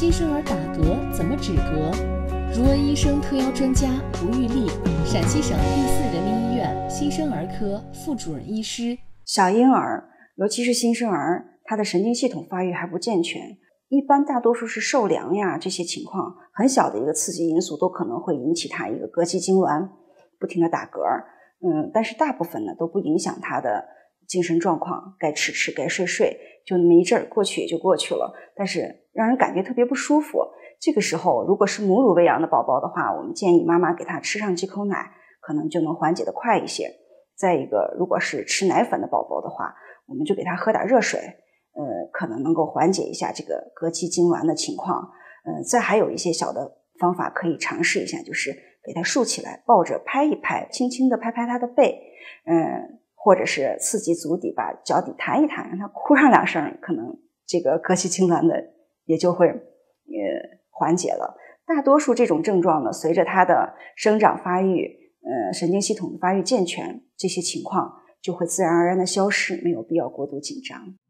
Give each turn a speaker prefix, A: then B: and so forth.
A: 新生儿打嗝怎么止嗝？如恩医生特邀专家吴玉丽，陕西省第4人民医院新生儿科副主任医师。
B: 小婴儿，尤其是新生儿，他的神经系统发育还不健全，一般大多数是受凉呀，这些情况很小的一个刺激因素都可能会引起他一个膈气痉挛，不停的打嗝。但是大部分呢都不影响他的精神状况，该吃吃该睡睡，就那么一阵儿过去也就过去了，但是让人感觉特别不舒服。这个时候如果是母乳喂养的宝宝的话，我们建议妈妈给他吃上几口奶，可能就能缓解的快一些。再一个，如果是吃奶粉的宝宝的话，我们就给他喝点热水，可能能够缓解一下这个膈气痉挛的情况。再还有一些小的方法可以尝试一下，就是给他竖起来，抱着拍一拍，轻轻的拍拍他的背，或者是刺激足底，把脚底弹一弹，让他哭上2声，可能这个膈气痉挛的也就会缓解了。大多数这种症状呢，随着他的生长发育，神经系统的发育健全，这些情况就会自然而然的消失，没有必要过度紧张。